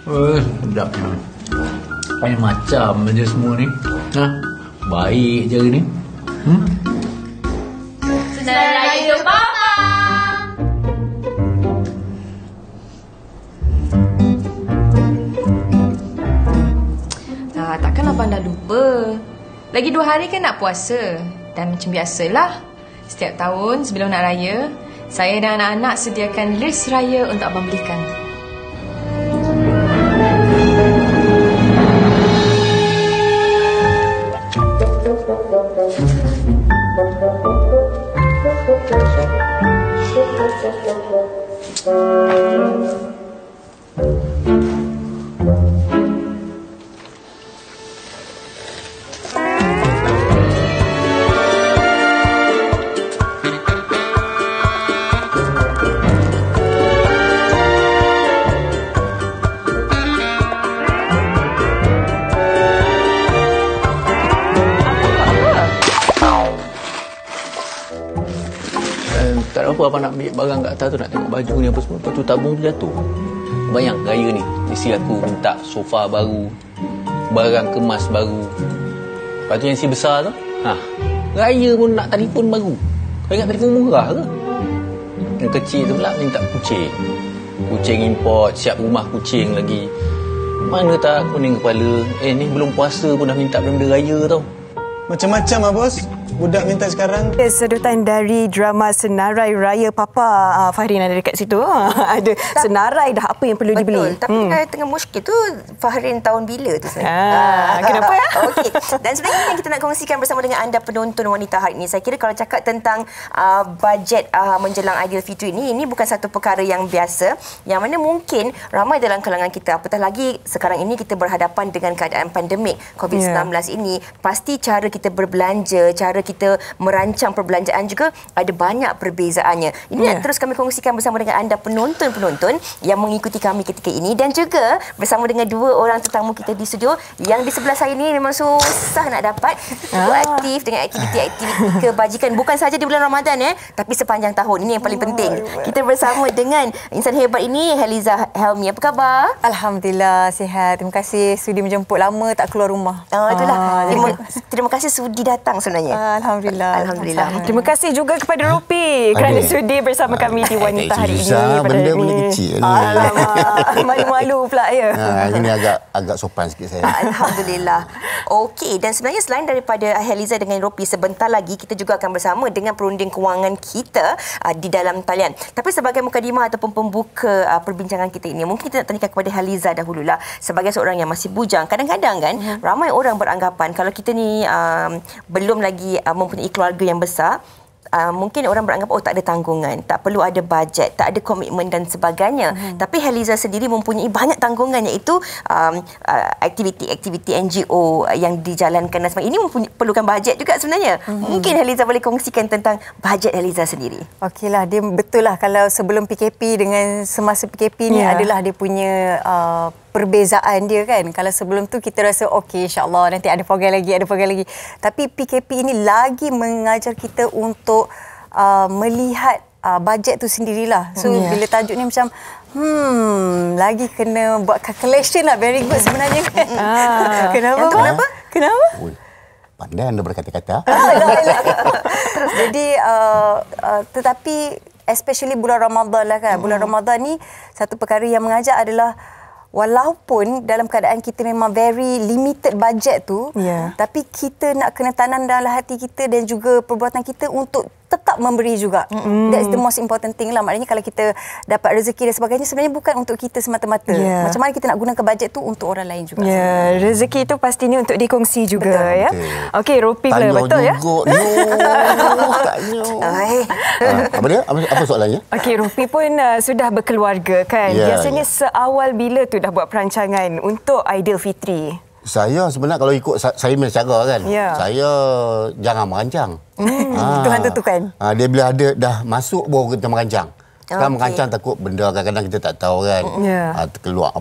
Sedap. Macam aja semua ni. Baik je ni. Selamat Raya Papa. Takkan abang dah lupa. Lagi 2 hari kan nak puasa. Dan macam biasalah, setiap tahun sebelum nak raya, saya dan anak-anak sediakan list raya untuk abang belikan. Tak ada apa abang nak ambil barang kat atas tu, nak tengok baju ni apa semua. Lepas tu tabung tu jatuh. Bayang raya ni, isteri aku minta sofa baru, barang kemas baru. Lepas tu yang si besar tu, raya pun nak telefon baru. Kau ingat telefon murah ke? Yang kecil tu pula minta kucing. Kucing import, siap rumah kucing lagi. Mana tak kuning kepala. Ni belum puasa pun dah minta benda-benda raya tau. Macam-macam lah, bos. Budak minta sekarang. Sedutan dari drama Senarai Raya Papa. Fahrin ada dekat situ. Ada senarai dah apa yang perlu dibeli. Tapi tengah muskil tu Fahrin tahun bila tu sebenarnya? Kenapa ya? Okey. Dan sebenarnya yang kita nak kongsikan bersama dengan anda penonton wanita hari ini, saya kira kalau cakap tentang bajet menjelang Aidilfitri ini bukan satu perkara yang biasa, yang mana mungkin ramai dalam kalangan kita, apatah lagi sekarang ini kita berhadapan dengan keadaan pandemik COVID-19 ini, pasti cara kita berbelanja, cara kita merancang perbelanjaan juga ada banyak perbezaannya. Ini nak terus kami kongsikan bersama dengan anda penonton-penonton yang mengikuti kami ketika ini, dan juga bersama dengan 2 orang tetamu kita di studio yang di sebelah saya ni memang susah nak dapat. Aktif dengan aktiviti-aktiviti kebajikan bukan saja di bulan Ramadan tapi sepanjang tahun. Ini yang paling penting. Kita bersama dengan insan hebat ini, Heliza Helmi. Apa khabar? Alhamdulillah sihat. Terima kasih sudi menjemput, lama tak keluar rumah. Itulah. Terima kasih sudi datang sebenarnya. Alhamdulillah. Alhamdulillah. Terima kasih juga kepada Rupi kerana sudi bersama kami di Wanita hari ini. Benda-benda kecil ni. Alamak, malu-malu pula ya. Ini agak sopan sikit saya. Alhamdulillah. Okey, dan sebenarnya selain daripada Heliza dengan Rupi, sebentar lagi kita juga akan bersama dengan perunding kewangan kita di dalam talian. Tapi sebagai mukadimah ataupun pembuka perbincangan kita ini, mungkin kita nak tanyakan kepada Heliza dahululah. Sebagai seorang yang masih bujang, kadang-kadang kan ramai orang beranggapan kalau kita ni belum lagi mempunyai keluarga yang besar, mungkin orang beranggap tak ada tanggungan, tak perlu ada bajet, tak ada komitmen dan sebagainya. Tapi Heliza sendiri mempunyai banyak tanggungan, iaitu aktiviti-aktiviti NGO yang dijalankan dan sebagainya. Ini perlukan bajet juga sebenarnya. Mungkin Heliza boleh kongsikan tentang bajet Heliza sendiri. Okeylah, dia betul lah kalau sebelum PKP dengan semasa PKP ni adalah dia punya perbezaan dia kan. Kalau sebelum tu kita rasa okey, insya-Allah nanti ada program lagi. Tapi PKP ini lagi mengajar kita untuk melihat bajet tu sendirilah. So bila tajuk ni macam lagi kena buat calculation lah. Very good sebenarnya kan. Kenapa? Pandai anda berkata-kata. Jadi tetapi especially bulan Ramadan lah kan. Bulan Ramadan ni satu perkara yang mengajar adalah walaupun dalam keadaan kita memang very limited budget tu, tapi kita nak kena tanam dalam hati kita dan juga perbuatan kita untuk tetap memberi juga. That's the most important thing lah. Maknanya kalau kita dapat rezeki dan sebagainya, sebenarnya bukan untuk kita semata-mata. Macam mana kita nak gunakan bajet tu untuk orang lain juga. Rezeki tu pastinya untuk dikongsi juga. Ya. Okey, Rupi pula betul ya? Apa dia? Apa soalannya? Okey, Rupi pun sudah berkeluarga kan. Biasanya seawal bila tu dah buat perancangan untuk Aidilfitri? Saya sebenarnya kalau ikut saya punya cara kan, saya jangan merancang. Tuhan tentukan. Dia bila ada dah masuk baru kita merancang. Sekarang merancang takut benda kadang-kadang kita tak tahu kan. Keluar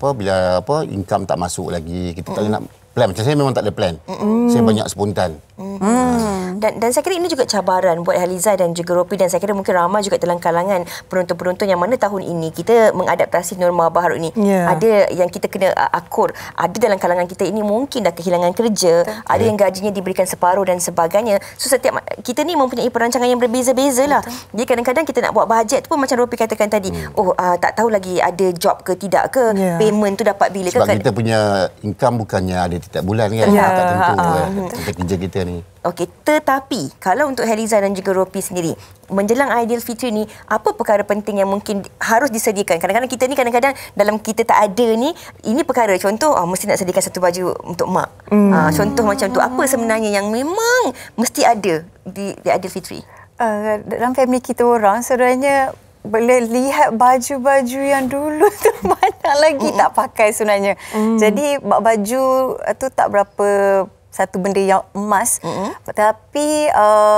bila income tak masuk lagi, kita tak nak plan. Macam saya memang tak ada plan. Saya banyak spontan. Dan saya kira ini juga cabaran buat Haliza dan juga Ropi, dan saya kira mungkin ramai juga dalam kalangan penonton-penonton yang mana tahun ini kita mengadaptasi norma baru ini. Ada yang kita kena akur, ada dalam kalangan kita ini mungkin dah kehilangan kerja, ada yang gajinya diberikan separuh dan sebagainya. So setiap kita ni mempunyai perancangan yang berbeza-beza lah. Jadi kadang-kadang kita nak buat bajet tu pun macam Ropi katakan tadi, tak tahu lagi ada job ke tidak ke, payment tu dapat bila sebab kita punya income bukannya ada tiap bulan kan, tak tentu kan untuk kerja kita ni. Okey, tetapi kalau untuk Haliza dan juga Ropi sendiri, menjelang Aidilfitri ni, apa perkara penting yang mungkin harus disediakan? Kadang-kadang kita ni dalam kita tak ada ni, ini perkara contoh mesti nak sediakan satu baju untuk mak. Contoh macam tu, apa sebenarnya yang memang mesti ada di Aidilfitri? Dalam family kita orang sebenarnya boleh lihat baju-baju yang dulu tu banyak lagi tak pakai sebenarnya. Jadi baju tu tak berapa satu benda yang emas. Tapi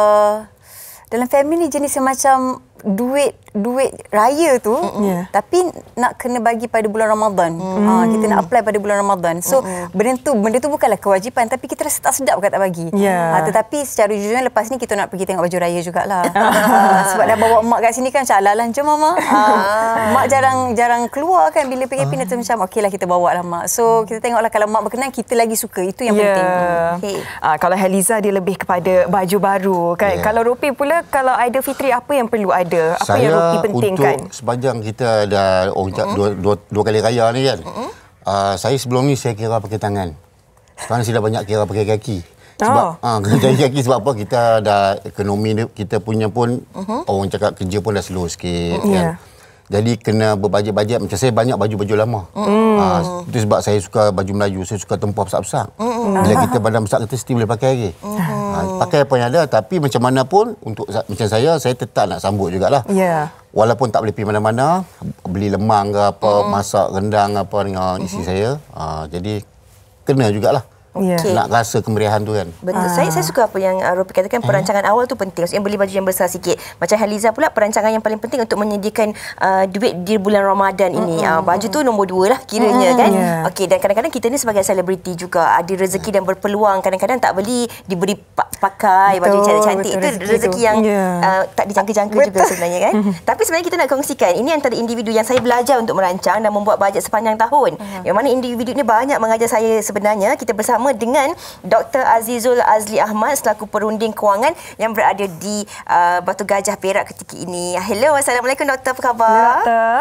dalam family jenis macam duit raya tu, tapi nak kena bagi pada bulan Ramadan. Kita nak apply pada bulan Ramadan. So benda tu bukanlah kewajipan, tapi kita rasa tak sedap kalau tak bagi. Tetapi secara jujurnya lepas ni kita nak pergi tengok baju raya jugalah. Sebab dah bawa mak kat sini kan, macam alalan jom mama. Mak jarang keluar kan, bila PKP ni macam okeylah kita bawa lah mak. So kita tengoklah kalau mak berkenan, kita lagi suka, itu yang penting. Kalau Haliza dia lebih kepada baju baru kan. Kalau Ropi pula, kalau Aidilfitri apa yang perlu ada? Apa yang Ropi pentingkan? Untuk sepanjang kita ada dua kali raya ni kan, saya sebelum ni saya kira pakai tangan. Sekarang saya dah banyak kira pakai kaki. Sebab kerja kaki sebab apa, kita dah ekonomi kita punya pun orang cakap kerja pun dah slow sikit kan. Jadi kena berbajet-bajet. Macam saya banyak baju-baju lama. Itu sebab saya suka baju Melayu. Saya suka tempur besar-besar. Bila kita badan besar, kita mesti boleh pakai lagi. Pakai apa yang ada. Tapi macam mana pun, untuk macam saya tetap nak sambut jugalah. Walaupun tak boleh pergi mana-mana, beli lemang ke apa, masak rendang apa dengan isteri saya. Jadi kena jugalah. Nak rasa kemeriahan tu kan. Betul. Saya suka apa yang Ropi katakan, perancangan awal tu penting. Maksudnya beli baju yang besar sikit. Macam Haliza pula, perancangan yang paling penting untuk menyediakan duit di bulan Ramadan ini. Baju tu nombor 2 lah kiranya kan. Okey, dan kadang-kadang kita ni sebagai selebriti juga ada rezeki dan berpeluang. Kadang-kadang tak beli, diberi pakai baju cantik-cantik. Itu rezeki yang tak dijangka-jangka juga sebenarnya kan. Tapi sebenarnya kita nak kongsikan, ini antara individu yang saya belajar untuk merancang dan membuat bajet sepanjang tahun. Yang mana individu ni banyak mengajar saya sebenarnya. Kita bersama dengan Dr. Azizul Azli Ahmad selaku perunding kewangan yang berada di Batu Gajah Perak ketika ini. Hello, Assalamualaikum Doktor, apa khabar? Doktor.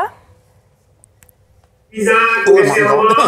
Terima kasih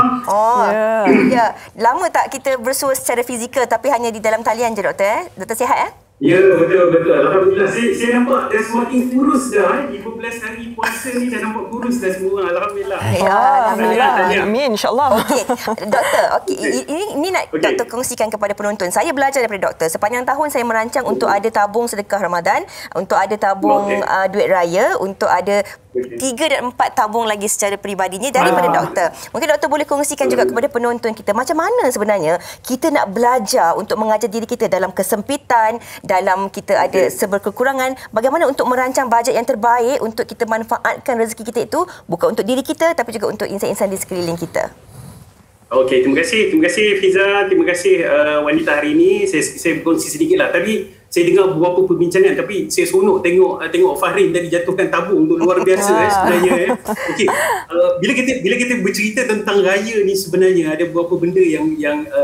Allah. Lama tak kita bersua secara fizikal tapi hanya di dalam talian je Doktor? Doktor sihat Ya, betul. Alhamdulillah. Saya nampak dah semakin kurus dah. 15 hari puasa ni dah nampak kurus dah semua. Alhamdulillah. Alhamdulillah. Amin, insyaAllah. Okey, Doktor. Ini nak Doktor kongsikan kepada penonton. Saya belajar daripada Doktor. Sepanjang tahun saya merancang untuk ada tabung sedekah Ramadan, untuk ada tabung duit raya, untuk ada 3 dan 4 tabung lagi secara peribadinya daripada Doktor. Mungkin Doktor boleh kongsikan juga kepada penonton kita macam mana sebenarnya kita nak belajar untuk mengajar diri kita dalam kesempitan, dalam kita ada seberkekurangan, bagaimana untuk merancang bajet yang terbaik untuk kita manfaatkan rezeki kita itu bukan untuk diri kita tapi juga untuk insan-insan di sekeliling kita. Okey, terima kasih Fiza, terima kasih wanita hari ini. Saya berkongsi sedikitlah. Tadi saya dengar beberapa perbincangan tapi saya seronok tengok Fahrin tadi jatuhkan tabung untuk luar biasa sebenarnya. Okey. Bila kita bercerita tentang raya ni sebenarnya ada beberapa benda yang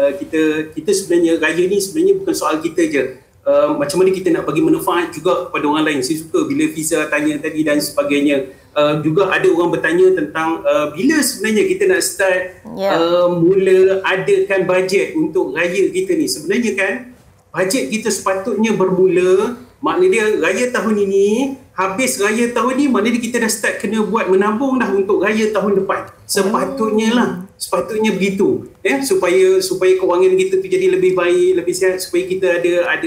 kita sebenarnya raya ni sebenarnya bukan soal kita je. Macam mana kita nak bagi manfaat juga kepada orang lain. Saya suka bila Fiza tanya tadi dan sebagainya. Juga ada orang bertanya tentang bila sebenarnya kita nak start mula adakan bajet untuk raya kita ni. Sebenarnya kan bajet kita sepatutnya bermula, maknanya dia raya tahun ini, habis raya tahun ni, maknanya kita dah start kena buat menabung dah untuk raya tahun depan. Sepatutnya begitu. Supaya kewangan kita tu jadi lebih baik, lebih sihat, supaya kita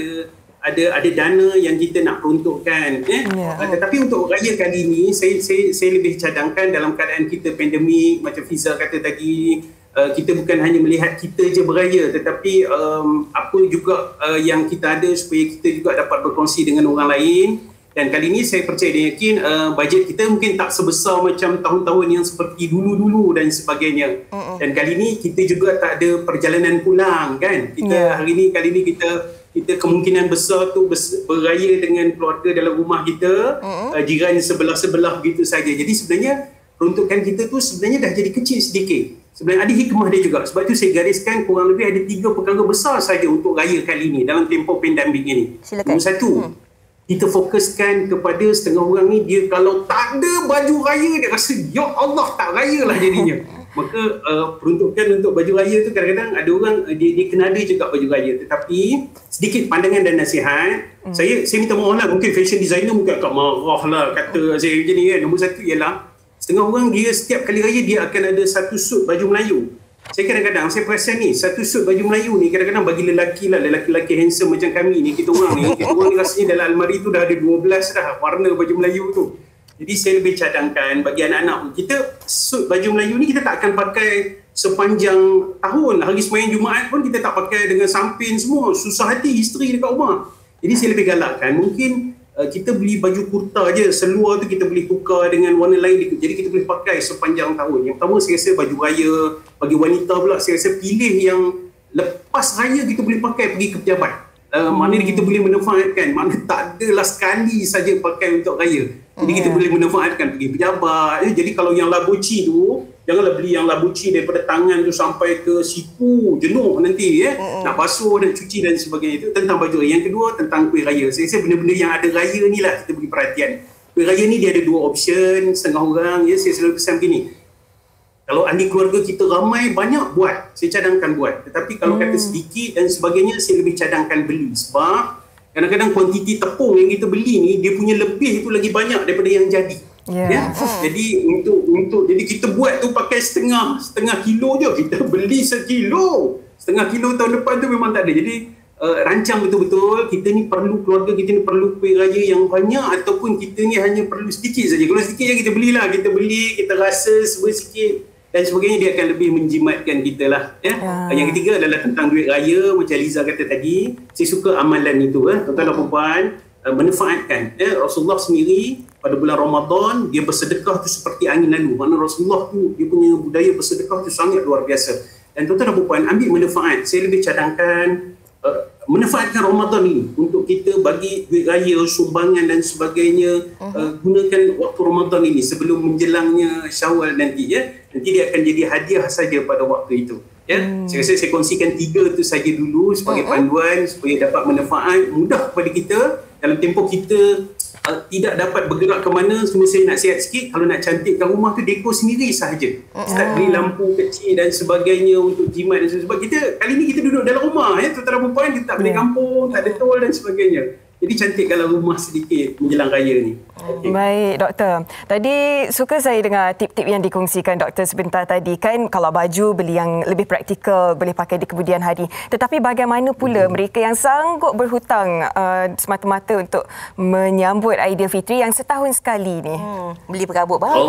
ada dana yang kita nak peruntukkan. Tetapi untuk raya kali ini saya lebih cadangkan dalam keadaan kita pandemik, macam Fiza kata tadi, kita bukan hanya melihat kita je beraya, tetapi apa juga yang kita ada supaya kita juga dapat berkongsi dengan orang lain. Dan kali ini saya percaya dan yakin bajet kita mungkin tak sebesar macam tahun-tahun yang seperti dulu-dulu dan sebagainya. Dan kali ini kita juga tak ada perjalanan pulang kan. Kali ini kita kita kemungkinan besar tu beraya dengan keluarga dalam rumah kita, jiran sebelah-sebelah begitu saja. Jadi sebenarnya peruntukan kita tu sebenarnya dah jadi kecil sedikit. Sebenarnya ada hikmah dia juga. Sebab tu saya gariskan kurang lebih ada 3 perkara besar saja untuk raya kali ini dalam tempoh pandemik ini. Silakan. Nombor 1, kita fokuskan kepada setengah orang ni, dia kalau tak ada baju raya dia rasa ya Allah tak raya lah jadinya. Maka peruntukan untuk baju raya tu kadang-kadang ada orang dia kena ada juga baju raya. Tetapi sedikit pandangan dan nasihat, saya minta maaf lah, mungkin fashion designer mungkin akan marah lah kata saya macam ni kan. Nombor 1 ialah setengah orang dia setiap kali raya dia akan ada satu suit baju Melayu. Saya kadang-kadang saya perasan ni satu suit baju Melayu ni kadang-kadang bagi lelaki handsome macam kami ni, kita orang ni rasanya dalam almari tu dah ada 12 dah warna baju Melayu tu. Jadi saya lebih cadangkan bagi anak-anak kita, suit baju Melayu ni kita tak akan pakai sepanjang tahun. Hari sembahyang Jumaat pun kita tak pakai dengan sampin semua, susah hati isteri dekat rumah. Jadi saya lebih galakkan mungkin kita beli baju kurta je, seluar tu kita boleh tukar dengan warna lain, jadi kita boleh pakai sepanjang tahun. Yang pertama saya rasa baju raya, bagi wanita pula saya rasa pilih yang lepas raya kita boleh pakai pergi ke pejabat. Maknanya kita boleh manfaatkan, mana tak adalah sekali saja pakai untuk raya. Jadi kita boleh manfaatkan pergi pejabat. Jadi kalau yang labuci tu, janganlah beli yang labuci daripada tangan tu sampai ke siku, jenuh nanti nak basuh dan cuci dan sebagainya. Itu tentang baju raya. Yang kedua tentang kuih raya. Saya rasa benda-benda yang ada raya ni lah kita beri perhatian. Kuih raya ni dia ada 2 option, setengah orang saya selalu pesan begini. Kalau ahli keluarga kita ramai, banyak buat, saya cadangkan buat. Tetapi kalau kata sedikit dan sebagainya, saya lebih cadangkan beli. Sebab kadang-kadang kuantiti tepung yang kita beli ni, dia punya lebih itu lagi banyak daripada yang jadi. Jadi jadi kita buat tu pakai setengah kilo je, kita beli 1 kilo. Setengah kilo tahun depan tu memang tak ada. Jadi rancang betul-betul, kita ni perlu, keluarga kita ni perlu kuih raya yang banyak ataupun kita ni hanya perlu sedikit saja. Kalau sedikit je kita belilah, kita beli, kita rasa semua sikit dan sebagainya, dia akan lebih menjimatkan kita lah. Yang ketiga adalah tentang duit raya, macam Liza kata tadi. Saya suka amalan itu, tuan-tuan dan puan, manfaatkan. Rasulullah sendiri pada bulan Ramadan dia bersedekah tu seperti angin lalu. Maknanya Rasulullah tu dia punya budaya bersedekah tu sangat luar biasa. Dan tuan-tuan dan puan, ambil manfaat. Saya lebih cadangkan manfaatkan Ramadan ini untuk kita bagi duit raya, sumbangan dan sebagainya. Gunakan waktu Ramadan ini sebelum menjelangnya Syawal nanti. Nanti dia akan jadi hadiah saja pada waktu itu. Saya rasa saya kongsikan 3 tu saja dulu sebagai panduan supaya dapat manfaat, mudah kepada kita dalam tempoh kita tidak dapat bergerak ke mana. Semua saya nak sihat sikit, kalau nak cantikkan rumah tu dekor sendiri sahaja. Start beli lampu kecil dan sebagainya untuk jimat dan sebagainya. Sebab kita kali ni kita duduk dalam rumah, tuan-tuan dan puan, kita tak boleh kampung, tak ada tol dan sebagainya. Jadi cantikkanlah rumah sedikit menjelang raya ni. Baik, Doktor. Tadi suka saya dengar tip-tip yang dikongsikan Doktor sebentar tadi. Kan kalau baju beli yang lebih praktikal, boleh pakai di kemudian hari. Tetapi bagaimana pula mereka yang sanggup berhutang semata-mata untuk menyambut Aidilfitri yang setahun sekali ni? Beli perabot baru.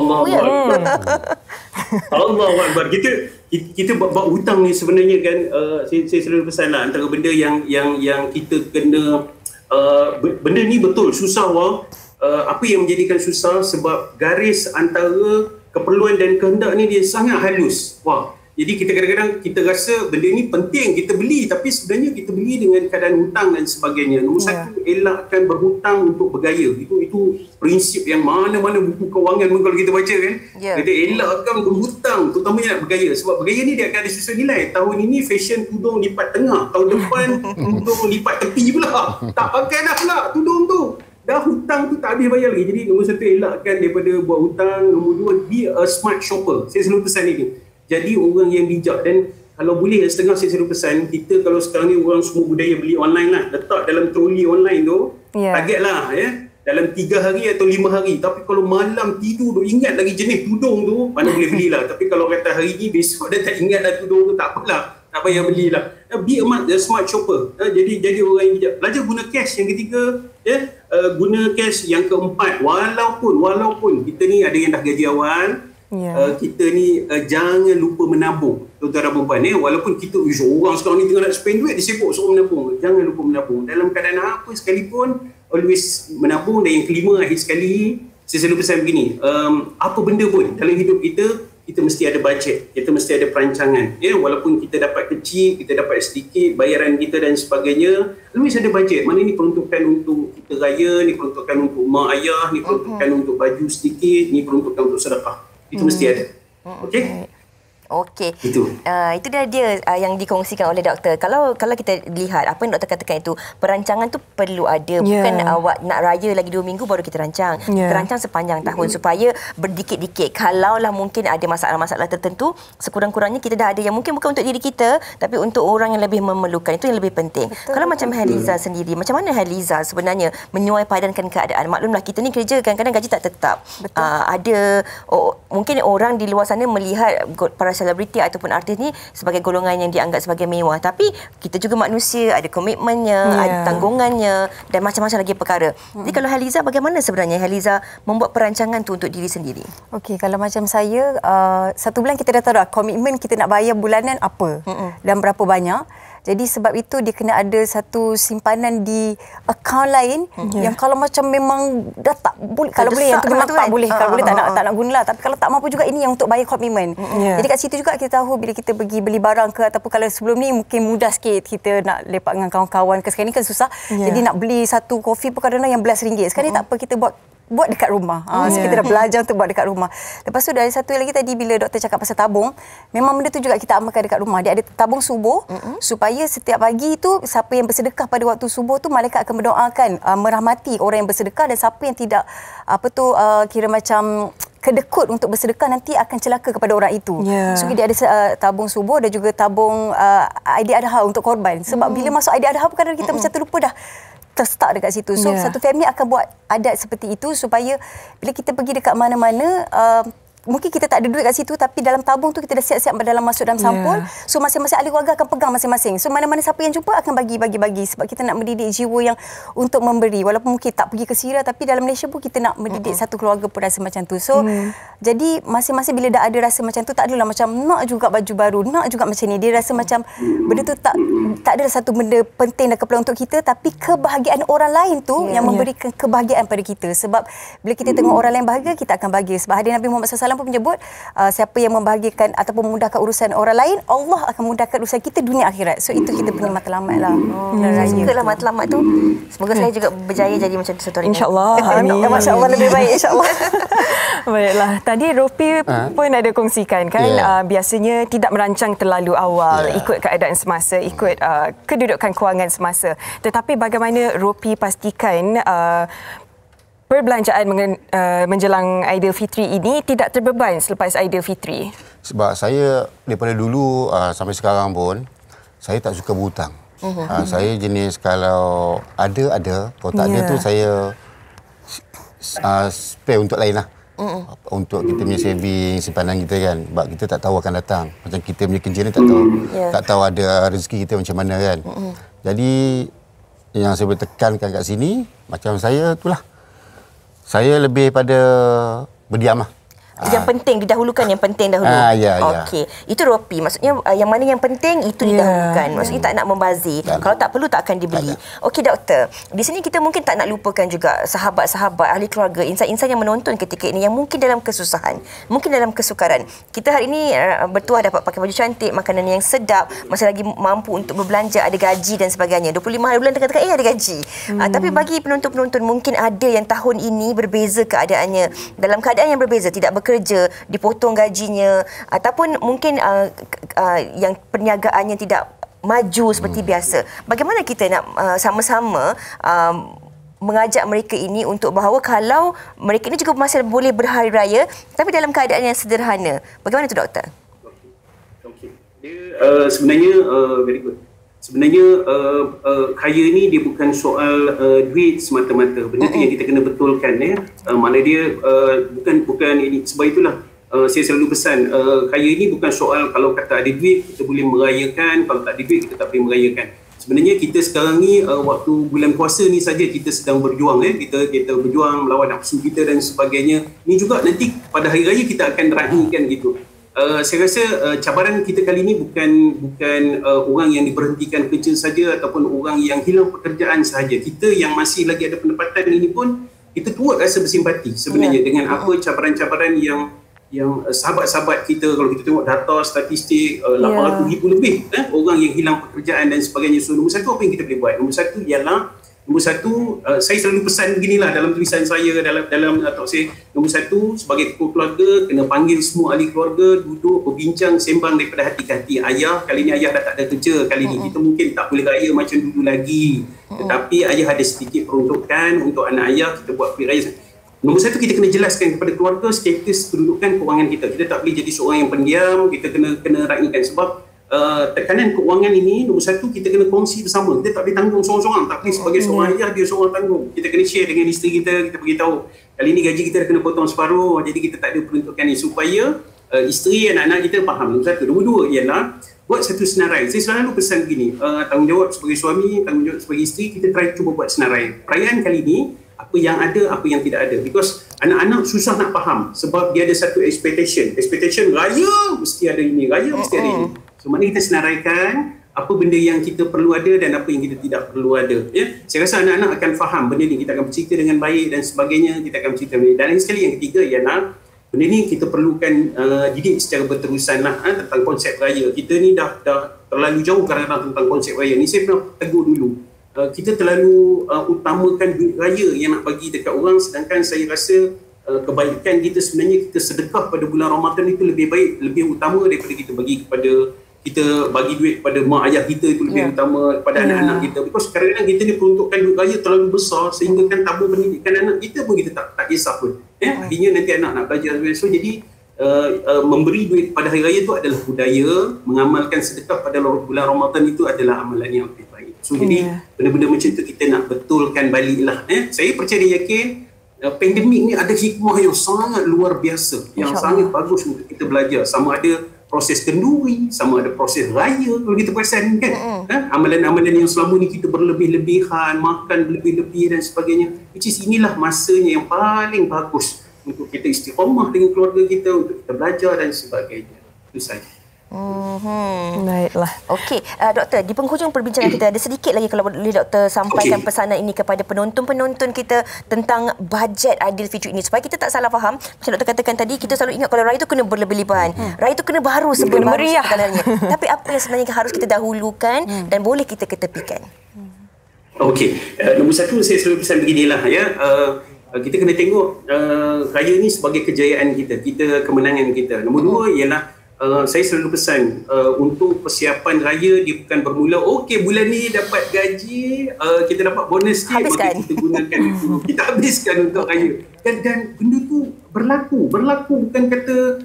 Allahu Akbar. Kita buat hutang ni sebenarnya kan, saya selalu pesan lah, antara benda yang kita kena benda ni betul susah apa yang menjadikan susah sebab garis antara keperluan dan kehendak ni dia sangat halus. Jadi kita kadang-kadang kita rasa benda ni penting kita beli, tapi sebenarnya kita beli dengan keadaan hutang dan sebagainya. Nombor 1, elakkan berhutang untuk bergaya. Itu prinsip yang mana-mana buku kewangan pun kalau kita baca kan. Kita elakkan berhutang, terutamanya nak bergaya. Sebab bergaya ni dia akan ada susun nilai. Tahun ini fashion tudung lipat tengah, tahun depan tudung lipat tepi pula. Tak pakai dah pula tudung tu. Dah hutang tu tak habis bayar lagi. Jadi nombor 1, elakkan daripada buat hutang. Nombor 2, be a smart shopper. Saya selalu pesan ini. Jadi orang yang bijak. Dan kalau boleh setengah saya selalu pesan, kita kalau sekarang ni orang semua budaya beli online lah, letak dalam troli online tu, target lah dalam 3 hari atau 5 hari. Tapi kalau malam tidur tu ingat lagi jenis tudung tu, mana boleh belilah. Tapi kalau kata hari ni besok dah tak ingat dah tudung tu, tak apalah, tak payah belilah. Be a smart shopper. Jadi orang yang bijak. Belajar guna cash. Yang ketiga, guna cash. Yang keempat, walaupun kita ni ada yang dah gaji awal, kita ni jangan lupa menabung, tuan-tuan dan puan. Walaupun kita orang sekarang ni tengah nak spend duit, dia sibuk suruh menabung. Jangan lupa menabung dalam keadaan apa sekalipun, always menabung. Dan yang kelima, akhir sekali, saya selalu pesan begini, apa benda pun dalam hidup kita, kita mesti ada bajet, kita mesti ada perancangan. Ya, walaupun kita dapat kecil, kita dapat sedikit bayaran kita dan sebagainya, always ada bajet. Mana ni peruntukan untuk kita raya, ni peruntukan untuk mak ayah, ni peruntukan untuk baju sedikit, ni peruntukan untuk sedekah. Itu mesti ada. Okey? Okey. Itu dia yang dikongsikan oleh doktor. Kalau kita lihat apa yang doktor katakan itu, perancangan tu perlu ada. Bukan awak nak raya lagi 2 minggu baru kita rancang. Kita rancang sepanjang tahun supaya berdikit-dikit. Kalaulah mungkin ada masalah-masalah tertentu, sekurang-kurangnya kita dah ada yang mungkin bukan untuk diri kita, tapi untuk orang yang lebih memerlukan. Itu yang lebih penting. Kalau macam Haliza sendiri, macam mana Haliza sebenarnya menyuai padankan keadaan? Maklumlah kita ni kerja kadang-kadang gaji tak tetap. Ada mungkin orang di luar sana melihat para selebriti ataupun artis ni sebagai golongan yang dianggap sebagai mewah, tapi kita juga manusia, ada komitmennya, ada tanggungannya dan macam-macam lagi perkara. Jadi kalau Haliza, bagaimana sebenarnya Haliza membuat perancangan tu untuk diri sendiri? Okey, kalau macam saya, 1 bulan kita dah tahu dah komitmen kita nak bayar bulanan apa dan berapa banyak. Jadi sebab itu dia kena ada satu simpanan di akaun lain yang kalau macam memang dah tak boleh, kalau boleh yang tu memang tak boleh, kalau boleh tak nak gunalah, tapi kalau tak mampu juga ini yang untuk bayar komitmen. Jadi kat situ juga kita tahu bila kita pergi beli barang ke, ataupun kalau sebelum ni mungkin mudah sikit kita nak lepak dengan kawan-kawan, ke sekarang ni kan susah. Jadi nak beli satu kopi pun kadang-kadang yang belas RM. Sekarang ni tak apa, kita buat dekat rumah. So kita dah belajar untuk buat dekat rumah. Lepas tu ada satu lagi tadi bila doktor cakap pasal tabung, memang benda tu juga kita amalkan dekat rumah. Dia ada tabung subuh supaya setiap pagi tu siapa yang bersedekah pada waktu subuh tu malaikat akan mendoakan, merahmati orang yang bersedekah, dan siapa yang tidak kira macam kedekut untuk bersedekah nanti akan celaka kepada orang itu. So dia ada tabung subuh dan juga tabung Aidil-Adha untuk korban. Sebab bila masuk Aidil-Adha pun kadang kita macam terlupa dah terstuck dekat situ. So satu family akan buat adat seperti itu supaya bila kita pergi dekat mana-mana, mungkin kita tak ada duit kat situ, tapi dalam tabung tu kita dah siap-siap dalam masuk dalam sampul. So masing-masing ahli keluarga akan pegang masing-masing. So mana-mana siapa yang jumpa akan bagi-bagi sebab kita nak mendidik jiwa yang untuk memberi. Walaupun mungkin tak pergi ke Syria, tapi dalam Malaysia pun kita nak mendidik satu keluarga pun rasa macam tu. So jadi masing-masing bila dah ada rasa macam tu, tak adalah macam nak juga baju baru, nak juga macam ni. Dia rasa macam benda tu tak ada satu benda penting dan kepala untuk kita, tapi kebahagiaan orang lain tu yang memberikan kebahagiaan pada kita. Sebab bila kita tengok orang lain bahagia, kita akan bahagia. Sebab hadis Nabi Muhammad SAW pun menyebut siapa yang membahagiakan ataupun memudahkan urusan orang lain, Allah akan memudahkan urusan kita dunia akhirat. So itu kita punya matlamat lah. Saya sukalah matlamat tu. Semoga saya juga berjaya jadi macam tu satu hari. InsyaAllah. Amin. Masya-Allah, lebih baik insya-Allah. Baiklah. Tadi Ropi pun ada kongsikan kan, biasanya tidak merancang terlalu awal, ikut keadaan semasa, ikut kedudukan kewangan semasa. Tetapi bagaimana Ropi pastikan perbelanjaan menjelang Aidilfitri ini tidak terbeban selepas Aidilfitri? Sebab saya daripada dulu sampai sekarang pun saya tak suka berhutang. Saya jenis kalau ada, kalau tak ada tu saya spare untuk lain lah. Untuk kita punya saving, simpanan kita kan. Sebab kita tak tahu akan datang. Macam kita punya kerja ni tak tahu ada rezeki kita macam mana kan. Jadi yang saya boleh tekankan kat sini, macam saya itulah. Saya lebih pada berdiam lah. Yang penting didahulukan, yang penting dahulu. Okey. Itu Ropi. Maksudnya yang mana yang penting itu didahulukan. Maksudnya tak nak membazir. Kalau tak perlu tak akan dibeli. Okey doktor. Di sini kita mungkin tak nak lupakan juga sahabat-sahabat, ahli keluarga, insan-insan yang menonton ketika ini yang mungkin dalam kesusahan, mungkin dalam kesukaran. Kita hari ini bertuah dapat pakai baju cantik, makanan yang sedap, masih lagi mampu untuk berbelanja, ada gaji dan sebagainya. 25 hari bulan tengah-tengah ada gaji. Tapi bagi penonton-penonton mungkin ada yang tahun ini berbeza keadaannya. Dalam keadaan yang berbeza, tidak bekerja, dipotong gajinya, ataupun mungkin yang perniagaannya tidak maju seperti biasa. Bagaimana kita nak sama-sama mengajak mereka ini untuk bahawa kalau mereka ini juga masih boleh berhari raya tapi dalam keadaan yang sederhana. Bagaimana itu doktor? Okey. Dia sebenarnya very good. Sebenarnya kaya ni dia bukan soal duit semata-mata. Benda tu yang kita kena betulkan mana dia bukan ini. Sebab itulah saya selalu pesan kaya ni bukan soal kalau kata ada duit kita boleh merayakan, kalau tak ada duit kita tak boleh merayakan. Sebenarnya kita sekarang ni waktu bulan puasa ni saja kita sedang berjuang kita berjuang melawan nafsu kita dan sebagainya. Ni juga nanti pada hari raya kita akan raikan gitu. Saya rasa cabaran kita kali ini bukan orang yang diberhentikan kerja saja ataupun orang yang hilang pekerjaan sahaja. Kita yang masih lagi ada pendapatan ini pun kita turut rasa bersimpati sebenarnya dengan apa cabaran-cabaran sahabat-sahabat kita, kalau kita tengok data statistik 800,000 lebih orang yang hilang pekerjaan dan sebagainya. So nombor satu, apa yang kita boleh buat? Nombor satu, saya selalu pesan beginilah dalam tulisan saya, dalam talk saya. Nombor satu, sebagai ketua keluarga, kena panggil semua ahli keluarga, duduk, berbincang, sembang daripada hati ke hati. Ayah, kali ni ayah dah tak ada kerja. Kali ni kita mungkin tak boleh raya macam dulu lagi. Tetapi ayah ada sedikit peruntukan untuk anak ayah, kita buat kuih raya. Nombor satu, kita kena jelaskan kepada keluarga status kedudukan kewangan kita. Kita tak boleh jadi seorang yang pendiam, kita kena raikan. Sebab tekanan keuangan ini, nombor satu, kita kena kongsi bersama. Kita tak boleh tanggung seorang-seorang. Tak boleh sebagai seorang ayah, dia seorang tanggung. Kita kena share dengan isteri kita beritahu, kali ni gaji kita dah kena potong separuh, jadi kita tak ada peruntukan ni. Supaya isteri, anak-anak kita faham. Nombor satu. Nombor dua ialah, buat satu senarai. Saya selalu pesan begini, tanggungjawab sebagai suami, tanggungjawab sebagai isteri, kita cuba buat senarai. Perayaan kali ni, apa yang ada, apa yang tidak ada. Because anak-anak susah nak faham sebab dia ada satu expectation, raya mesti ada ini, raya mesti ada ini. So maknanya kita senaraikan apa benda yang kita perlu ada dan apa yang kita tidak perlu ada. Ya? Saya rasa anak-anak akan faham benda ni. Kita akan bercerita dengan baik dan sebagainya. Kita akan bercerita dengan baik. Dan sekali yang ketiga ialah benda ni kita perlukan didik secara berterusan lah, tentang konsep raya. Kita ni dah terlalu jauh kadang-kadang tentang konsep raya ni. Saya pernah tegur dulu. Kita terlalu utamakan duit raya yang nak bagi dekat orang, sedangkan saya rasa kebaikan kita sebenarnya kita sedekah pada bulan Ramadan itu lebih baik, lebih utama daripada kita bagi duit kepada mak ayah kita, itu lebih utama kepada anak-anak kita. Because kadang-kadang kita ni peruntukan duit raya terlalu besar sehingga kan tabung pendidikan anak kita pun kita tak kisah pun. Akhirnya nanti anak nak belajar. So jadi memberi duit pada hari raya itu adalah budaya, mengamalkan sedekah pada bulan Ramadan itu adalah amalan yang lebih baik. So jadi benda-benda macam itu kita nak betulkan baliklah. Saya percaya yakin pandemik ni ada hikmah yang sangat luar biasa, yang sangat bagus untuk kita belajar. Sama ada proses kenduri, sama ada proses raya, kalau kita perasan kan. Amalan-amalan yang selama ni kita berlebih-lebihan, makan berlebih-lebih dan sebagainya. Which is inilah masanya yang paling bagus untuk kita istiqamah dengan keluarga kita, untuk kita belajar dan sebagainya. Itu saja. Baiklah. Okey, doktor, di penghujung perbincangan kita ada sedikit lagi kalau boleh doktor sampaikan pesanan ini kepada penonton-penonton kita tentang bajet Aidilfitri ini supaya kita tak salah faham. Macam doktor katakan tadi, kita selalu ingat kalau raya itu kena berlebih-lebihan. Raya itu kena baru sebelum meriah segalanya. Tapi apa yang sebenarnya harus kita dahulukan dan boleh kita ketepikan? Okey, nombor satu saya selalu pesan beginilah ya. Kita kena tengok raya ni sebagai kejayaan kita, kemenangan kita. Nombor dua ialah saya selalu pesan untuk persiapan raya dia bukan bermula okey bulan ni dapat gaji, kita dapat bonus sikit, maka kita gunakan itu, kita habiskan untuk raya. Dan benda tu berlaku bukan kata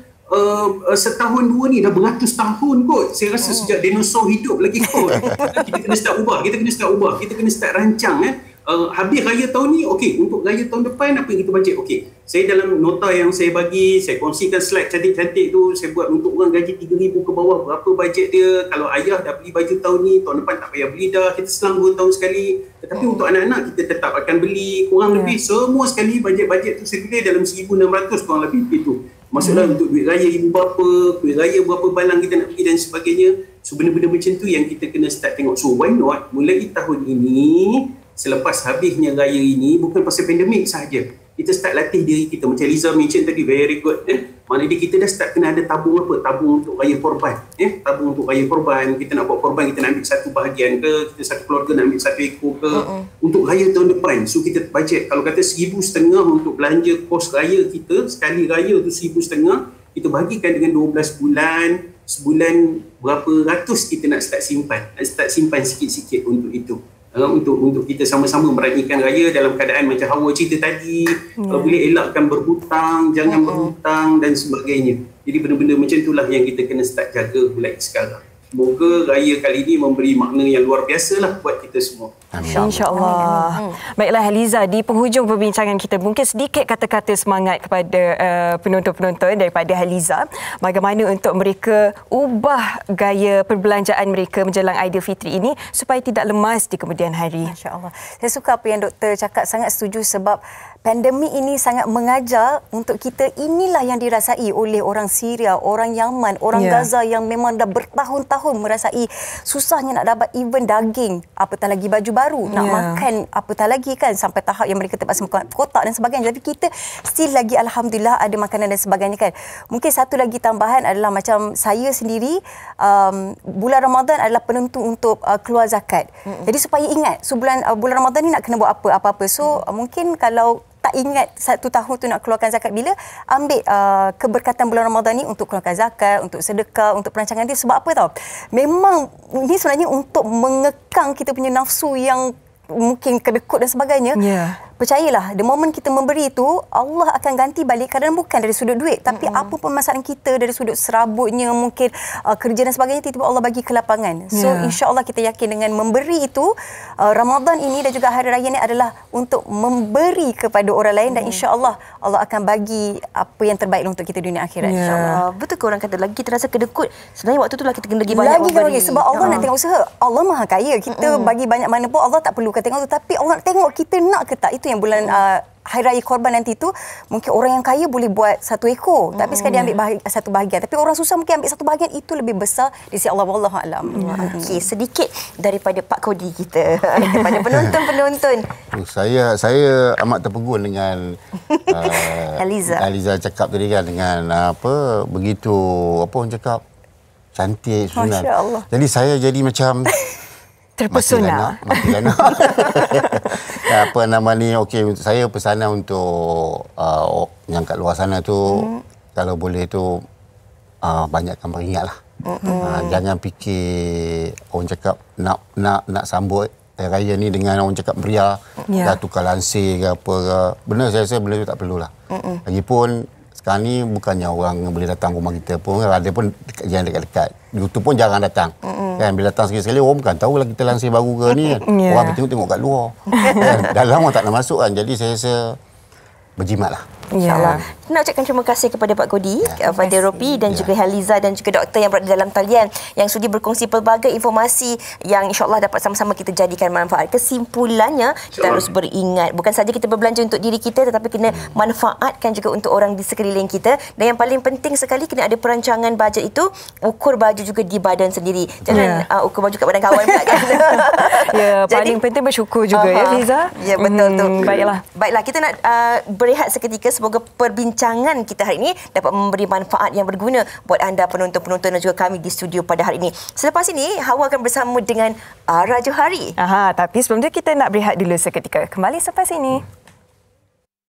setahun dua ni, dah beratus tahun kot. Saya rasa sejak dinosaur hidup lagi kot. Kita kena start ubah, kita kena start rancang. Habis raya tahun ni, okey, untuk raya tahun depan apa yang kita bajet? Okey, saya dalam nota yang saya bagi, saya kongsikan slide cantik-cantik tu, saya buat untuk orang gaji 3,000 ke bawah, berapa bajet dia. Kalau ayah dah beli baju tahun ni, tahun depan tak payah beli dah, kita selang 2 tahun sekali. Tetapi untuk anak-anak kita tetap akan beli kurang lebih semua sekali bajet-bajet tu saya pilih dalam 1,600 kurang lebih itu. Maksudnya untuk duit raya ibu bapa, duit raya berapa balang kita nak pergi dan sebagainya. So benda-benda macam tu yang kita kena start tengok. So why not mulai tahun ini, selepas habisnya raya ini, bukan pasal pandemik sahaja, kita start latih diri kita. Macam Liza mention tadi, very good. Maknanya kita dah start kena ada tabung apa? Tabung untuk raya korban. Tabung untuk raya korban. Kita nak buat korban, kita nak ambil satu bahagian ke, kita satu keluarga nak ambil satu ekor ke, untuk raya tahun depan. So kita bajet, kalau kata 1,500 untuk belanja kos raya kita, sekali raya tu 1,500, kita bahagikan dengan 12 bulan, sebulan berapa ratus kita nak start simpan sikit-sikit untuk itu. Untuk kita sama-sama meraihkan raya dalam keadaan macam Hawa cerita tadi, boleh elakkan berhutang, jangan berhutang dan sebagainya. Jadi benda-benda macam itulah yang kita kena start jaga mulai sekarang. Semoga raya kali ini memberi makna yang luar biasa lah buat kita semua. InsyaAllah. Baiklah Haliza, di penghujung perbincangan kita mungkin sedikit kata-kata semangat kepada penonton-penonton daripada Haliza. Bagaimana untuk mereka ubah gaya perbelanjaan mereka menjelang Aidilfitri ini supaya tidak lemas di kemudian hari. Masya-Allah. Saya suka apa yang doktor cakap, sangat setuju sebab pandemik ini sangat mengajar untuk kita, inilah yang dirasai oleh orang Syria, orang Yaman, orang Gaza yang memang dah bertahun-tahun merasai susahnya nak dapat even daging, apatah lagi baju baru, nak makan apatah lagi kan, sampai tahap yang mereka terpaksa makan kotak dan sebagainya. Tapi kita still lagi alhamdulillah ada makanan dan sebagainya kan. Mungkin satu lagi tambahan adalah macam saya sendiri, bulan Ramadan adalah penentu untuk keluar zakat. Jadi supaya ingat bulan Ramadan ni nak kena buat apa-apa. So mungkin kalau tak ingat satu tahun tu nak keluarkan zakat bila, ambil keberkatan bulan Ramadan ni untuk keluarkan zakat, untuk sedekah, untuk perancangan dia. Sebab apa tau? Memang ni sebenarnya untuk mengekang kita punya nafsu yang mungkin kedekut dan sebagainya. Percayalah, the moment kita memberi itu, Allah akan ganti balik. Kadang bukan dari sudut duit, tapi apa pun masalah kita dari sudut serabutnya, mungkin kerja dan sebagainya, tiba-tiba Allah bagi kelapangan. So insya-Allah kita yakin dengan memberi itu, Ramadan ini dan juga hari raya ini adalah untuk memberi kepada orang lain, dan insya-Allah Allah akan bagi apa yang terbaik untuk kita dunia akhirat, insya-Allah. Betul ke orang kata lagi kita rasa kedekut, sebenarnya waktu tu lah kita kena lagi banyak memberi. Sebab Allah nak tengok usaha. Allah Maha Kaya. Kita bagi banyak mana pun Allah tak perlukan tengok tu, tapi Allah nak tengok kita nak ke tak. Itu yang bulan Hari Raya Korban nanti tu, mungkin orang yang kaya boleh buat 1 ekor, tapi sekali dia ambil satu bahagian. Tapi orang susah mungkin ambil 1 bahagian, itu lebih besar di sisi Allah, wallahu alam. Okey, sedikit daripada Pak Kodi kita, daripada penonton-penonton. Saya amat terpegun dengan Aliza cakap tadi kan, dengan begitu orang cakap cantik, sunat. Masya-Allah. Jadi saya jadi macam terpesona. Mati apa nama ni, okey, saya pesanan untuk yang kat luar sana tu, kalau boleh tu banyakkan beringatlah. Jangan fikir orang cakap nak sambut Hari Raya ni dengan orang cakap meriah, dah tukar lansir ke apa ke. Benar, saya rasa benda tu tak perlulah. Lagipun sekarang ni bukannya orang boleh datang rumah kita pun, ada pun yang dekat-dekat. YouTube pun jarang datang. Kan, bila datang sekali-sekali orang bukan tahulah kita lansir baru ke ni kan. Orang tengok kat luar. Kan? Dalam orang tak nak masuk kan. Jadi saya rasa berjimatlah. InsyaAllah. Nak ucapkan terima kasih kepada Pak Kodi, kepada Ropi dan juga Haliza dan juga doktor yang berada dalam talian yang sudi berkongsi pelbagai informasi yang insyaAllah dapat sama-sama kita jadikan manfaat. Kesimpulannya, kita harus beringat. Bukan saja kita berbelanja untuk diri kita, tetapi kena manfaatkan juga untuk orang di sekeliling kita. Dan yang paling penting sekali, kena ada perancangan bajet itu, ukur baju juga di badan sendiri. Jangan ukur baju kat badan kawan pula kan. Paling penting bersyukur juga ya Liza. Ya, betul tu. Baiklah, kita nak berehat seketika. Semoga perbincangan kita hari ini dapat memberi manfaat yang berguna buat anda penonton-penonton dan juga kami di studio pada hari ini. Selepas ini, Hawa akan bersama dengan Ara Johari. Tapi sebelum tu kita nak berehat dulu seketika. Kembali selepas ini.